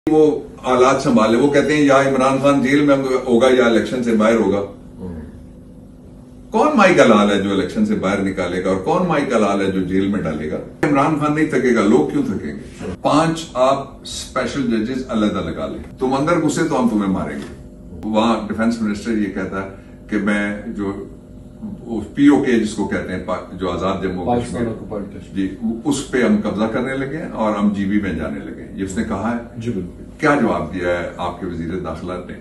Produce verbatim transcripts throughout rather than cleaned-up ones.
वो हालात संभाले। वो कहते हैं या इमरान खान जेल में होगा या इलेक्शन से बाहर होगा। कौन माई का लाल है जो इलेक्शन से बाहर निकालेगा और कौन माई का लाल है जो जेल में डालेगा। इमरान खान नहीं थकेगा, लोग क्यों थकेंगे। पांच आप स्पेशल जजेस अलग लगा ले, तुम अंदर घुसे तो हम तुम्हें मारेंगे। वहां डिफेंस मिनिस्टर ये कहता है कि मैं जो पीओके जिसको कहते हैं जो आजाद जम्मू कश्मीर जी, उस पे हम कब्जा करने लगे और हम जीबी में जाने लगे। ये उसने कहा है जी। बिल्कुल। क्या जवाब दिया है आपके वजीर दाखिला ने।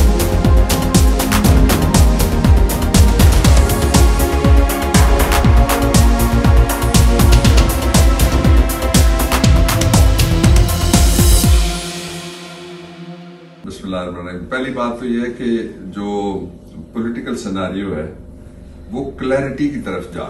बिस्मिल्लाहिर्रहमानिर्रहीम। पहली बात तो यह है कि जो पॉलिटिकल सिनेरियो है वो क्लैरिटी की तरफ जा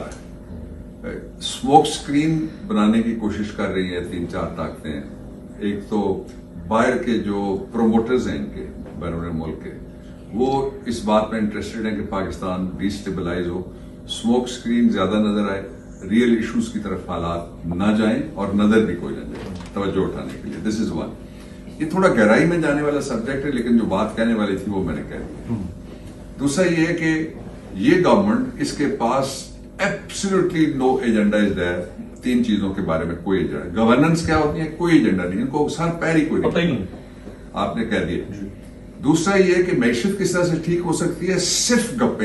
रहा है। स्मोक स्क्रीन बनाने की कोशिश कर रही है तीन चार ताकतें। एक तो बाहर के जो प्रोमोटर्स हैं इनके बैरून मुल्क के, वो इस बात में इंटरेस्टेड है कि पाकिस्तान डिस्टेबलाइज हो, स्मोक स्क्रीन ज्यादा नजर आए, रियल इश्यूज की तरफ हालात ना जाएं और नजर भी कोई ना जाए तवज्जो उठाने के लिए। This is one. ये थोड़ा गहराई में जाने वाला सब्जेक्ट है, लेकिन जो बात कहने वाली थी वो मैंने कह दी। दूसरा ये है कि ये गवर्नमेंट, इसके पास absolutely no agenda is there. तीन चीजों के बारे में कोई एजेंडा, गवर्नेंस क्या होती है कोई एजेंडा नहीं, इनको सर पैर ही कोई नहीं, आपने कह दिया। दूसरा ये है कि मैशत किस तरह से ठीक हो सकती है, सिर्फ गप्पे,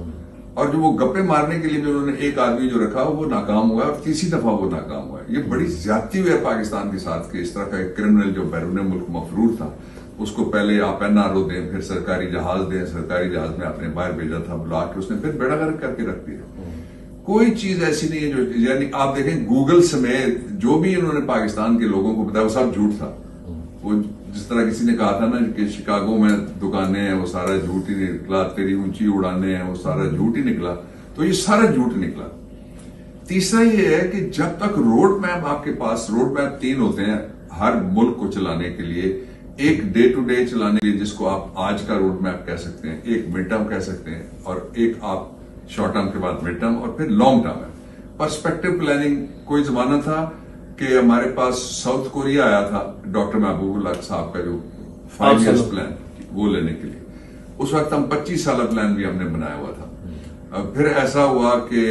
और जो वो गप्पे मारने के लिए भी उन्होंने एक आदमी जो रखा वो नाकाम हुआ और तीसरी दफा वो नाकाम हुआ। ये बड़ी ज्यादती हुई है पाकिस्तान के साथ कि इस तरह का एक क्रिमिनल जो बैरून मुल्क मफरूर था उसको पहले आप एनआरओ दें, फिर सरकारी जहाज दें, सरकारी जहाज में आपने बाहर भेजा था बुला के, उसने फिर बेड़ा गर्क करके रख दिया। कोई चीज ऐसी नहीं है जो, यानी आप देखें गूगल समेत जो भी उन्होंने पाकिस्तान के लोगों को बताया वो सब झूठ था। वो जिस तरह किसी ने कहा था ना कि शिकागो में दुकानें हैं वो सारा झूठ ही निकला, तेरी ऊंची उड़ाने हैं वो सारा झूठ ही निकला, तो ये सारा झूठ निकला। तीसरा ये है कि जब तक रोड मैप आपके पास, रोड मैप तीन होते हैं हर मुल्क को चलाने के लिए, एक डे टू डे चलाने के लिए जिसको आप आज का रोड मैप कह सकते हैं, एक मिड टर्म कह सकते हैं, और एक आप शॉर्ट टर्म के बाद मिड टर्म और फिर लॉन्ग टर्म है। पर्सपेक्टिव प्लानिंग कोई जमाना था कि हमारे पास साउथ कोरिया आया था डॉक्टर महबूबुल्लाह साहब का जो फाइव ईयर्स प्लान वो लेने के लिए, उस वक्त हम पच्चीस साल प्लान भी हमने बनाया हुआ था। फिर ऐसा हुआ कि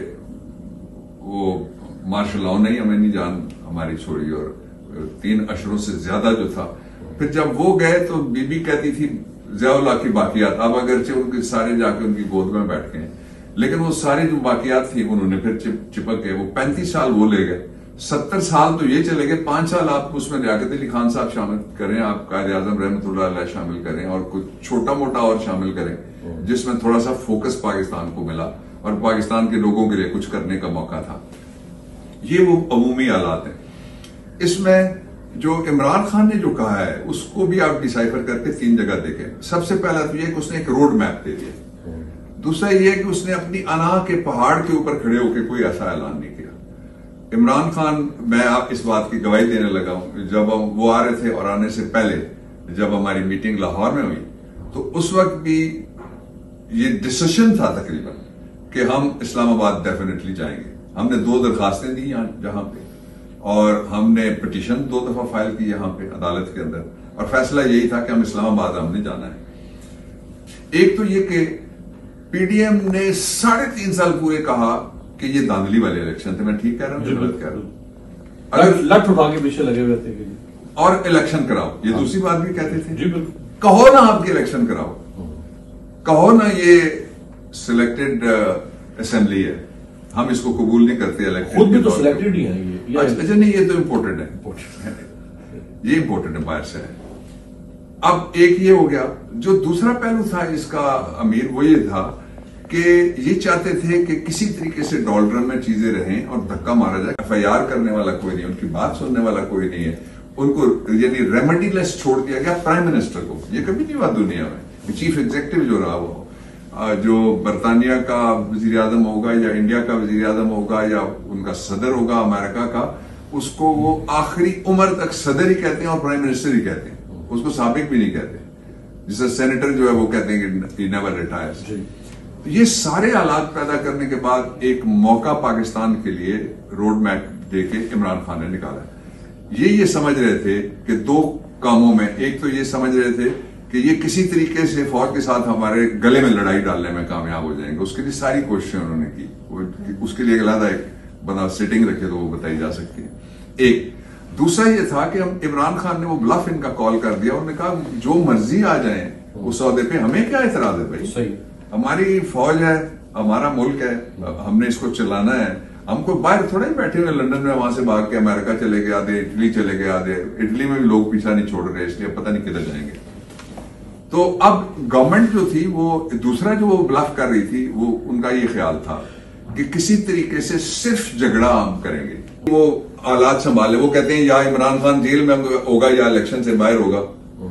वो मार्शल लॉ नहीं हमें नहीं जान हमारी छोड़ी और तीन अशरों से ज्यादा जो था। फिर जब वो गए तो बीबी कहती थी ज़िया-उल-हक की बाकियात, अब अगरचे उनके सारे जाके उनकी गोद में बैठ गए, लेकिन वो सारी जो बाकियात थी उन्होंने फिर चिप, चिपक गए। वो पैंतीस साल वो ले गए, सत्तर साल तो ये चले गए, पांच साल आप उसमें लियाकत अली खान साहब शामिल करें, आप कायदे आजम रहमतुल्लाह अलैह शामिल करें और कुछ छोटा मोटा और शामिल करें जिसमें थोड़ा सा फोकस पाकिस्तान को मिला और पाकिस्तान के लोगों के लिए कुछ करने का मौका था। ये वो अमूमी हालात है। इसमें जो इमरान खान ने जो कहा है उसको भी आप डिसाइफर करके तीन जगह देखें। सबसे पहला तो यह कि उसने एक रोड मैप दे दिया। दूसरा यह कि उसने अपनी अना के पहाड़ के ऊपर खड़े होकर कोई ऐसा ऐलान नहीं किया। इमरान खान, मैं आप इस बात की गवाही देने लगा हूं, जब हम वो आ रहे थे और आने से पहले जब हमारी मीटिंग लाहौर में हुई तो उस वक्त भी ये डिसीजन था तकरीबन कि हम इस्लामाबाद डेफिनेटली जाएंगे। हमने दो दरखास्तें दी यहाँ जहां पे, और हमने पिटीशन दो दफा फाइल की यहाँ पे अदालत के अंदर, और फैसला यही था कि हम इस्लामाबाद हमने जाना है। एक तो ये कि पीडीएम ने साढ़े तीन साल पूरे कहा कि ये धांधली वाले इलेक्शन थे। मैं ठीक कह रहा हूँ, गलत कह रहा हूँ? लठ उठा के पीछे लगे हुए थे और इलेक्शन कराओ, ये दूसरी बात भी कहते थे। जी बिल्कुल। कहो ना आपके इलेक्शन कराओ, कहो ना ये सिलेक्टेड असेंबली है, हम इसको कबूल नहीं करते इलेक्शन। खुद भी तो सिलेक्टेड ही है ये। अच्छा नहीं, ये तो इम्पोर्टेंट है, ये इम्पोर्टेंट है, बाहर से है। अब एक ये हो गया। जो दूसरा पहलू था इसका अमीर, वो ये था कि ये चाहते थे कि किसी तरीके से डॉलड्रम में चीजें रहें और धक्का मारा जाए। एफ आई आर करने वाला कोई नहीं, उनकी बात सुनने वाला कोई नहीं है, उनको यानी रेमेडीलेस छोड़ दिया गया प्राइम मिनिस्टर को। ये कभी नहीं हुआ दुनिया में। चीफ एग्जीक्यूटिव जो रहा वो, जो बरतानिया का वजीर आजम होगा या इंडिया का वजीर आजम होगा या उनका सदर होगा अमेरिका का, उसको वो आखिरी उम्र तक सदर ही कहते हैं और प्राइम मिनिस्टर ही कहते हैं, उसको साबिक भी नहीं कहते। जिसे सेनेटर जो है वो कहते हैं कि नेवर रिटायर्स। ये सारे हालात पैदा करने के बाद एक मौका पाकिस्तान के लिए रोड मैप देके इमरान खान ने निकाला। ये ये समझ रहे थे कि दो कामों में। एक तो ये समझ रहे थे कि ये किसी तरीके से फौज के साथ हमारे गले में लड़ाई डालने में कामयाब हो जाएंगे, उसके लिए सारी कोशिशें उन्होंने की। उसके लिए अलग एक बना सेटिंग रखे तो वो बताई जा सकती है। एक दूसरा ये था कि हम इमरान खान ने वो ब्लफ इनका कॉल कर दिया, उन्होंने कहा जो मर्जी आ जाए उस सौदे पे, हमें क्या एतराज है भाई, सही हमारी फौज है, हमारा मुल्क है, हमने इसको चलाना है। हमको बाहर थोड़ा ही बैठे हुए लंदन में, वहां से भाग के अमेरिका चले गए आधे, इटली चले गए आधे, इटली में भी लोग पीछा नहीं छोड़ रहे, इसलिए पता नहीं किधर जाएंगे। तो अब गवर्नमेंट जो थी वो दूसरा जो वो ब्लफ कर रही थी, वो उनका ये ख्याल था कि किसी तरीके से सिर्फ झगड़ा हम करेंगे, वो हालात संभाले। वो कहते हैं या इमरान खान जेल में होगा या इलेक्शन से बाहर होगा।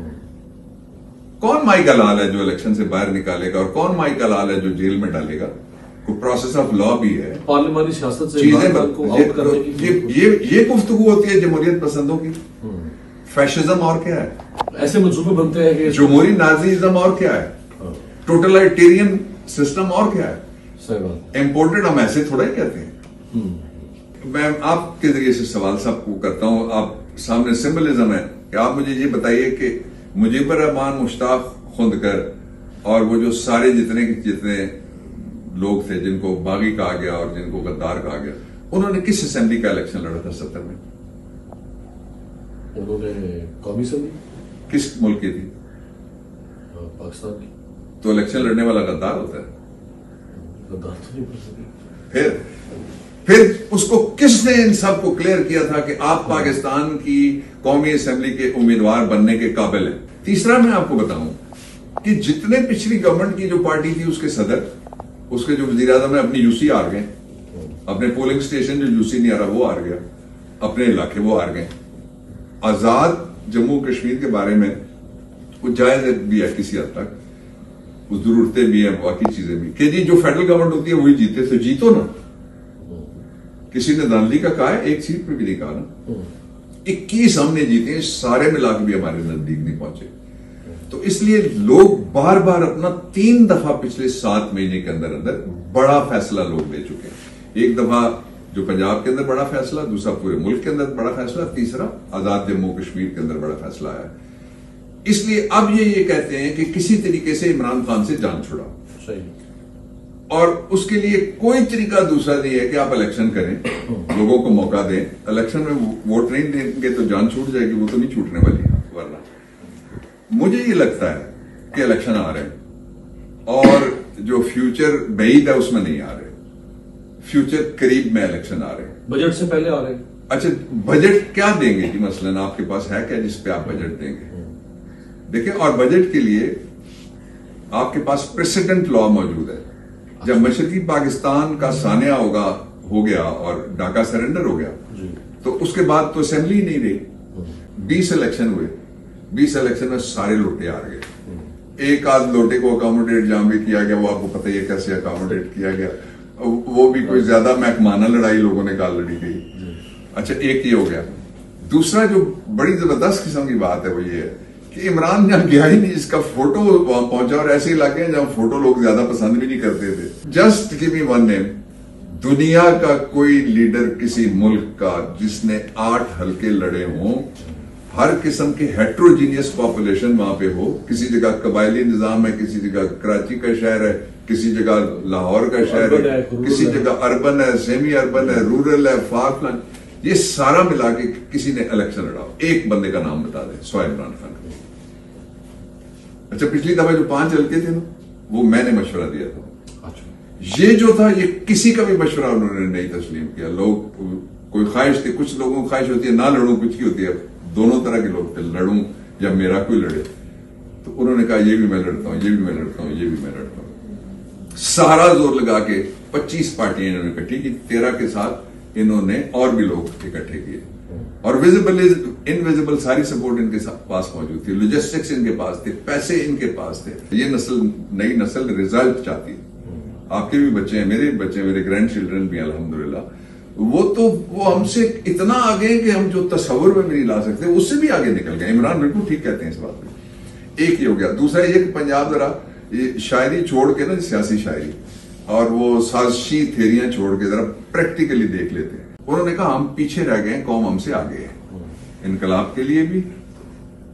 कौन माई का लाल है जो इलेक्शन से बाहर निकालेगा, और कौन माई का लाल है जो जेल में डालेगा? कोई प्रोसेस ऑफ लॉ भी है, पार्लियामानी सियासत से चीजें को आउट करने की। ये ये ये गुफ्तगू होती है जमहूरियत पसंदों की। फैशिज्म और क्या है? ऐसे मंसूबे बनते हैं कि जमहूरी नाजीज्म और क्या है? टोटलिटेरियन सिस्टम और क्या है? सही बात। इम्पोर्टेड हम ऐसे थोड़ा ही कहते हैं। मैं आपके जरिए से सवाल सबको करता हूं, आप सामने सिंबलिज्म है कि आप मुझे ये बताइए कि मुजीबर रहमान, मुश्ताक खुंदकर और वो जो सारे जितने जितने लोग थे जिनको बागी कहा गया और जिनको गद्दार कहा गया, उन्होंने किस असेंबली का इलेक्शन लड़ा था सत्तर में? उन्होंने कौमी असेंबली। किस मुल्क की थी? पाकिस्तान की। तो इलेक्शन लड़ने वाला गद्दार होता है? गद्दार तो नहीं कर सकते। फिर फिर उसको किसने इन सबको क्लियर किया था कि आप पाकिस्तान की कौमी असेंबली के उम्मीदवार बनने के काबिल हैं? तीसरा मैं आपको बताऊं कि जितने पिछली गवर्नमेंट की जो पार्टी थी उसके सदर, उसके जो वजीर आजम है, अपनी यूसी हार गए, अपने पोलिंग स्टेशन जो यूसी नहीं आ रहा वो हार गया, अपने इलाके वो हार गए। आजाद जम्मू कश्मीर के बारे में कुछ जायज भी है किसी हद तक, कुछ जरूरतें भी है, बाकी चीजें भी कि जी जो फेडरल गवर्नमेंट होती है वही जीते, तो जीतो ना। किसी ने दानली का कहा है, एक सीट पे भी नहीं कहा ना। इक्कीस हमने जीते, सारे मिला के भी हमारे नजदीक नहीं पहुंचे। तो इसलिए लोग बार बार अपना तीन दफा पिछले सात महीने के अंदर अंदर बड़ा फैसला लोग ले चुके हैं। एक दफा जो पंजाब के अंदर बड़ा फैसला, दूसरा पूरे मुल्क के अंदर बड़ा फैसला, तीसरा आजाद जम्मू कश्मीर के अंदर बड़ा फैसला है। इसलिए अब ये ये कहते हैं कि किसी तरीके से इमरान खान से जान छुड़ाओ, सही, और उसके लिए कोई तरीका दूसरा नहीं है कि आप इलेक्शन करें, लोगों को मौका दें। इलेक्शन में वोट नहीं देंगे तो जान छूट जाएगी, वो तो नहीं छूटने वाली। वरना मुझे ये लगता है कि इलेक्शन आ रहे हैं और जो फ्यूचर बईद है उसमें नहीं आ रहे, फ्यूचर करीब में इलेक्शन आ रहे हैं, बजट से पहले आ रहे हैं। अच्छा, बजट क्या देंगे जी? मसलन आपके पास है क्या जिसपे आप बजट देंगे? देखिए, और बजट के लिए आपके पास प्रेसिडेंट लॉ मौजूद है। जब मशरकी पाकिस्तान का सानिया होगा हो गया और ढाका सरेंडर हो गया, तो उसके बाद तो असेंबली ही नहीं रही। बीस इलेक्शन हुए, बीस इलेक्शन में सारे लोटे हार गए। एक आध लोटे को अकोमोडेट जहां भी किया गया, वो आपको पता ही है कैसे अकोमोडेट किया गया, वो भी कोई ज्यादा महकमाना लड़ाई लोगों ने कहा लड़ी गई। अच्छा, एक ये हो गया। दूसरा जो बड़ी जबरदस्त किस्म की बात है वो ये है कि इमरान जहां गया ही नहीं, इसका फोटो वहां पहुंचा, और ऐसे इलाके हैं जहां फोटो लोग ज्यादा पसंद भी नहीं करते थे। Just give me one name, दुनिया का कोई लीडर किसी मुल्क का जिसने आठ हल्के लड़े हों, हर किस्म की हेट्रोजीनियस पॉपुलेशन वहां पे हो, किसी जगह कबायली निजाम है, किसी जगह कराची का शहर है, किसी जगह लाहौर का शहर है, किसी जगह अर्बन है, सेमी अर्बन है, रूरल है, फारफ्लंग, ये सारा मिला के किसी ने इलेक्शन लड़ा, एक बंदे का नाम बता दे, सो इमरान खान। अच्छा, पिछली दफा जो पांच हल्के थे ना, वो मैंने मशवरा दिया था। अच्छा। ये जो था, ये किसी का भी मशवरा उन्होंने नहीं तस्लीम किया। लोग, कोई ख्वाहिश थी, कुछ लोगों की ख्वाहिश होती है ना लड़ूं, कुछ की होती है, दोनों तरह के लोग थे, लड़ूं या मेरा कोई लड़े। तो उन्होंने कहा ये भी मैं लड़ता हूं, ये भी मैं लड़ता हूं, ये भी मैं लड़ता हूं। सारा जोर लगा के पच्चीस पार्टियां इन्होंने इकट्ठी की, तेरह के साथ इन्होंने और भी लोग इकट्ठे किए, और विजिबल इनविजिबल सारी सपोर्ट इनके पास मौजूद थी, लॉजिस्टिक्स इनके पास थे, पैसे इनके पास थे। ये नस्ल, नई नस्ल रिजल्ट चाहती है। आपके भी बच्चे हैं, मेरे भी बच्चे हैं, मेरे ग्रैंड चिल्ड्रन भी अल्हम्दुलिल्लाह। वो तो वो हमसे इतना आगे कि हम जो तस्वुर में भी नहीं ला सकते, उससे भी आगे निकल गए। इमरान बिल्कुल ठीक कहते हैं इस बात में। एक ही हो गया। दूसरा ये कि पंजाब जरा ये शायरी छोड़ के ना, सियासी शायरी और वो साजिशी थेरियां छोड़ के जरा प्रैक्टिकली देख लेते हैं। उन्होंने कहा हम पीछे रह गए, कौम हमसे आगे है, इनकलाब के लिए भी,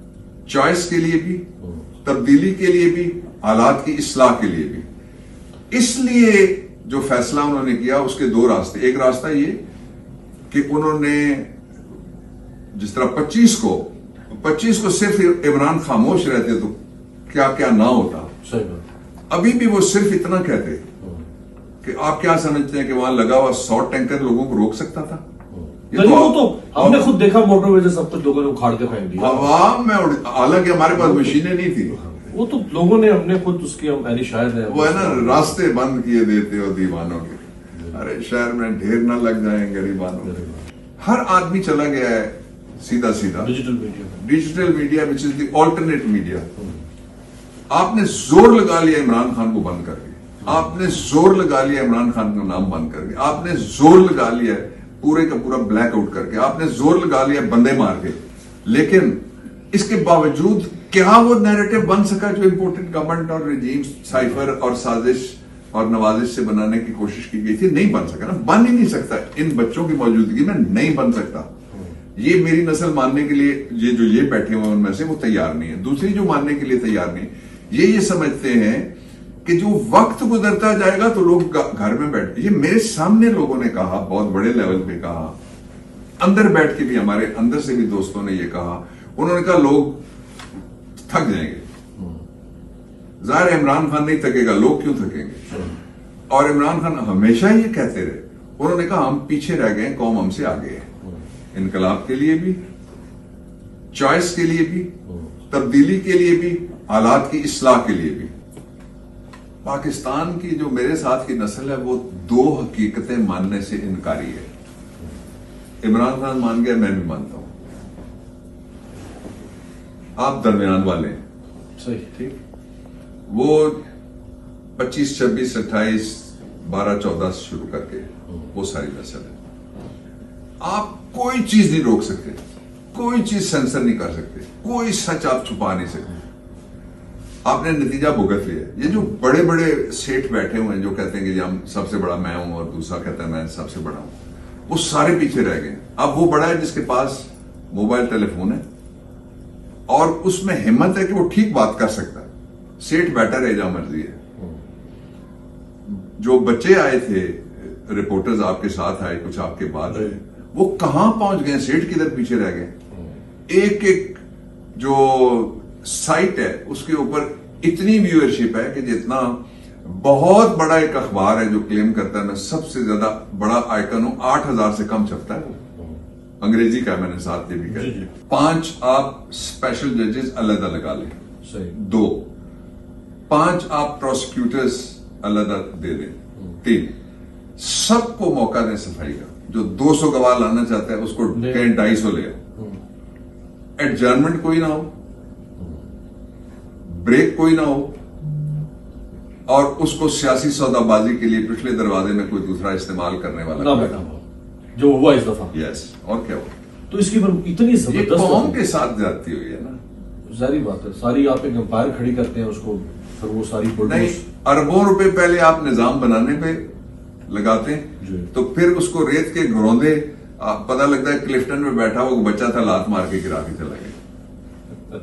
चॉइस के लिए भी, तब्दीली के लिए भी, हालात की इस्लाह के लिए भी। इसलिए जो फैसला उन्होंने किया उसके दो रास्ते, एक रास्ता ये कि उन्होंने जिस तरह पच्चीस को पच्चीस को सिर्फ इमरान खामोश रहते तो क्या क्या ना होता। सही बात। अभी भी वो सिर्फ इतना कहते कि आप क्या समझते हैं कि वहां लगा हुआ सौ टैंकर लोगों को रोक सकता था? ये तो, वो तो हमने खुद देखा मोटरवे से सब कुछ लोगों ने उखाड़ के फेंक दिया आवाम में, हालांकि हमारे पास मशीनें नहीं थी। वो तो लोगों ने हमने खुद उसकी हम यानी शायद है वो है ना, रास्ते बंद किए देते हो दीवानों के। अरे शहर में ढेर ना लग जाए गरीबानों के। हर आदमी चला गया है सीधा सीधा digital media digital media which is the alternate media. आपने जोर लगा लिया इमरान खान को बंद करके, आपने जोर लगा लिया इमरान खान का नाम बंद करके, आपने जोर लगा लिया पूरे का पूरा ब्लैकआउट करके, आपने जोर लगा लिया बंदे मार के। लेकिन इसके बावजूद क्या वो नैरेटिव बन सका जो इंपोर्टेड गवर्नमेंट और रेजीम साइफर और साजिश और नवाजिश से बनाने की कोशिश की गई थी? नहीं बन सका ना, बन ही नहीं सकता। इन बच्चों की मौजूदगी में नहीं बन सकता। ये मेरी नस्ल मानने के लिए, ये जो ये बैठे हुए उनमें से वो तैयार नहीं है। दूसरी जो मानने के लिए तैयार नहीं, ये ये समझते हैं कि जो वक्त गुजरता जाएगा तो लोग घर में बैठ, ये मेरे सामने लोगों ने कहा, बहुत बड़े लेवल पे कहा, अंदर बैठ के भी, हमारे अंदर से भी दोस्तों ने ये कहा। उन्होंने कहा लोग थक जाएंगे। जाहिर है इमरान खान नहीं थकेगा, लोग क्यों थकेंगे? और इमरान खान हमेशा ये कहते रहे, उन्होंने कहा हम पीछे रह गए, कौम हमसे आगे है। इनकलाब के लिए भी, चॉइस के लिए भी, तब्दीली के लिए भी, हालात की इस्लाह के लिए भी। पाकिस्तान की जो मेरे साथ की नस्ल है वो दो हकीकतें मानने से इनकारी है। इमरान खान मान गया, मैं भी मानता हूं। आप दरमियान वाले हैं, सही, ठीक। वो पच्चीस छब्बीस अट्ठाईस बारह चौदह से शुरू करके वो सारी नस्ल है। आप कोई चीज नहीं रोक सकते, कोई चीज सेंसर नहीं कर सकते, कोई सच आप छुपा नहीं सकते। आपने नतीजा भुगत लिया। ये जो बड़े बड़े सेठ बैठे हुए हैं जो कहते हैं कि हम सबसे बड़ा मैं हूं और दूसरा कहता है मैं सबसे बड़ा हूं, वो सारे पीछे रह गए। अब वो बड़ा है जिसके पास मोबाइल टेलीफोन है और उसमें हिम्मत है कि वो ठीक बात कर सकता है। सेठ बैठा रहे जहां मर्जी है। जो बच्चे आए थे, रिपोर्टर्स आपके साथ आए, कुछ आपके बाद आए, वो कहां पहुंच गए? सेठ किधर पीछे रह गए? एक एक जो साइट है उसके ऊपर इतनी व्यूअरशिप है कि जितना बहुत बड़ा एक अखबार है जो क्लेम करता है मैं सबसे ज्यादा बड़ा आइकन हूं, आठ हजार से कम छपता है। अंग्रेजी का मैंने साथ ये भी कहा। पांच आप स्पेशल जजेस अलग अलग लगा लें, सही। दो, पांच आप प्रोसिक्यूटर्स अलग दे दें, तीन, सबको मौका दें सफाई का। जो दो सौ गवाह लाना चाहता है उसको कहीं ढाई सौ ले। एडजर्नमेंट कोई ना हो, ब्रेक कोई ना हो, और उसको सियासी सौदाबाजी के लिए पिछले दरवाजे में कोई दूसरा इस्तेमाल करने वाला ना बैठा हो जो हुआ इस दफा। यस, और क्या हुआ? तो इसकी पर इतनी जबरदस्त कौम के साथ जाती हुई है ना, सारी बात है। सारी आप एक एम्पायर खड़ी करते हैं उसको, फिर वो सारी नहीं, अरबों रुपए पहले आप निजाम बनाने पे लगाते हैं तो फिर उसको रेत के घरौंदे, पता लगता है क्लिफ्टन में बैठा हुआ बच्चा था, लात मार के गिरा के चला गया।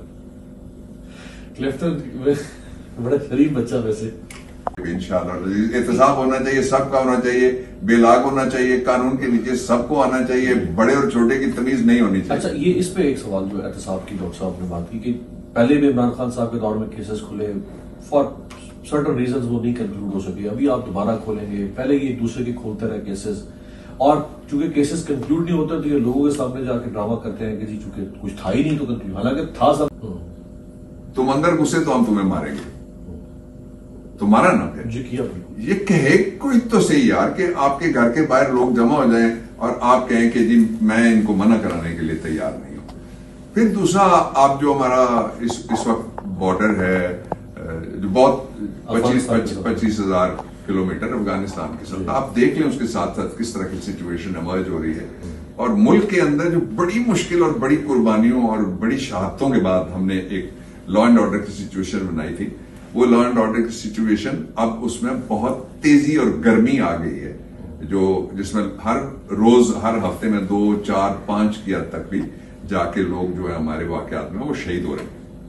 क्लिफ्टन बड़ा शरीफ बच्चा वैसे। इंशाल्लाह एहतसाब होना चाहिए, सबका होना चाहिए, बेलाग होना चाहिए, कानून के नीचे सबको आना चाहिए, बड़े और छोटे की तमीज नहीं होनी चाहिए। अच्छा, ये इस पे एक सवाल जो एहतसाब की डॉक्टर साहब ने बात की कि पहले भी इमरान खान साहब के दौर में केसेस खुले, फॉर सर्टन रीजंस वो नहीं कंक्लूड हो सके, अभी आप दोबारा खोलेंगे, पहले ये दूसरे के खोलते रहे केसेस, और चूंकि केसेस कंक्लूड नहीं होते तो ये लोगों के सामने जाके ड्रामा करते हैं कि जी चूंकि कुछ था ही नहीं तो कंक्लूड, हालांकि था सब। तुम अंदर घुसे तो हम तुम्हें मारेंगे, तुम्हारा ना फिर जी किया ये कहे कोई तो सही यार कि आपके घर के बाहर लोग जमा हो जाएं और आप कहें कि जी मैं इनको मना कराने के लिए तैयार नहीं हूं। फिर दूसरा, आप जो हमारा इस इस वक्त बॉर्डर है जो बहुत पच्चीस पच्चीस हजार किलोमीटर अफगानिस्तान के साथ, आप देख लें उसके साथ साथ किस तरह की सिचुएशन इमर्ज हो रही है। और मुल्क के अंदर जो बड़ी मुश्किल और बड़ी कुर्बानियों और बड़ी शहादतों के बाद हमने एक लॉ एंड ऑर्डर की सिचुएशन बनाई थी, वो लॉ एंड ऑर्डर की सिचुएशन अब उसमें बहुत तेजी और गर्मी आ गई है, जो जिसमें हर रोज हर हफ्ते में दो चार पांच की हद तक भी जाके लोग जो है हमारे वाकयात में वो शहीद हो रहे हैं।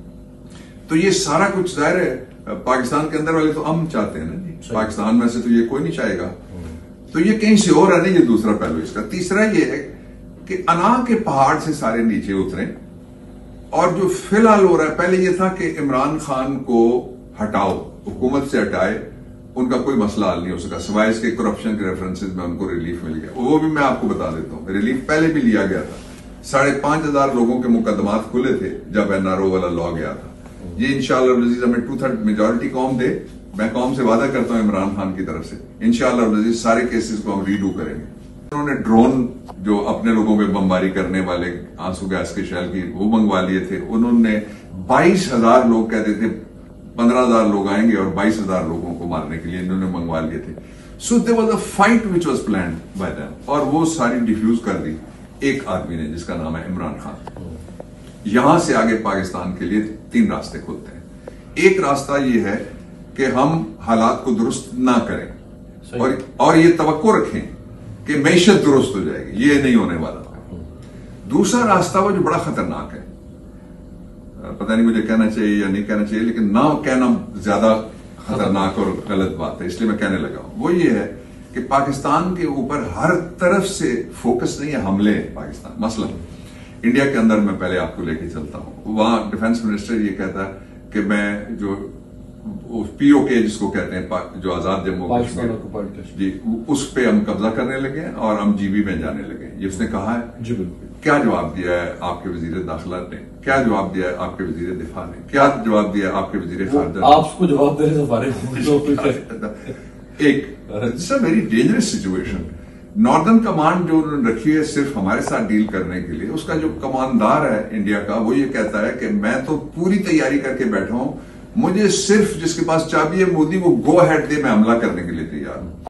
तो ये सारा कुछ जाहिर है पाकिस्तान के अंदर वाले तो अमन चाहते हैं ना जी, पाकिस्तान में से तो ये कोई नहीं चाहेगा, तो ये कहीं से और है नहीं, ये दूसरा पहलू इसका। तीसरा ये है कि अना के पहाड़ से सारे नीचे उतरे, और जो फिलहाल हो रहा है, पहले ये था कि इमरान खान को हटाओ, हुकूमत से हटाए, उनका कोई मसला हल नहीं हो सका सिवाय इसके करप्शन के रेफरेंसेस में उनको रिलीफ मिल गया। वो भी मैं आपको बता देता हूं, रिलीफ पहले भी लिया गया था। साढ़े पांच हजार लोगों के मुकदमात खुले थे जब एनआरओ वाला लॉ गया था। ये इंशाअल्लाह अजीज हमें टू थर्ड मेजोरिटी कौम दे, मैं कौम से वादा करता हूं इमरान खान की तरफ से, इंशाअल्लाह अजीज सारे केसेस को हम रीडू करेंगे। उन्होंने ड्रोन जो अपने लोगों पे बमबारी करने वाले आंसू गैस के शैल की वो मंगवा लिए थे। उन्होंने बाईस हजार लोग कहते थे पंद्रह हजार लोग आएंगे और बाईस हजार लोगों को मारने के लिए इन्होंने मंगवा लिए थे। So there was a fight which was planned by them, और वो सारी डिफ्यूज कर दी एक आदमी ने जिसका नाम है इमरान खान। यहां से आगे पाकिस्तान के लिए तीन रास्ते खुलते हैं। एक रास्ता ये है कि हम हालात को दुरुस्त ना करें और, और ये तवक्को रखें कि मैशत दुरुस्त हो जाएगी, ये नहीं होने वाला। दूसरा रास्ता वो जो बड़ा खतरनाक है, पता नहीं मुझे कहना चाहिए या नहीं कहना चाहिए, लेकिन ना कहना ज्यादा खतरनाक और गलत बात है, इसलिए मैं कहने लगा हूं। वो ये है कि पाकिस्तान के ऊपर हर तरफ से फोकस नहीं है, हमले हैं पाकिस्तान। मसला इंडिया के अंदर मैं पहले आपको लेके चलता हूं, वहां डिफेंस मिनिस्टर ये कहता है कि मैं जो पीओके जिसको कहते हैं जो आजाद जम्मू कश्मीर जी, उस पे हम कब्जा करने लगे और हम जीबी में जाने लगे, ये उसने कहा है जी। बिल्कुल। क्या जवाब दिया है आपके वजीर दाखिला ने, क्या जवाब दिया है आपके वजीर दिफा ने, क्या जवाब दिया है आपके वजीर खारजा? आपको जवाब देने से फारिग एक very dangerous situation. Northern command जो उन्होंने रखी है सिर्फ हमारे साथ डील करने के लिए, उसका जो कमांडर है इंडिया का, वो ये कहता है कि मैं तो पूरी तैयारी करके बैठा हूं, मुझे सिर्फ जिसके पास चाबी है मोदी वो गो अहेड दे, मैं हमला करने के लिए तैयार हूं।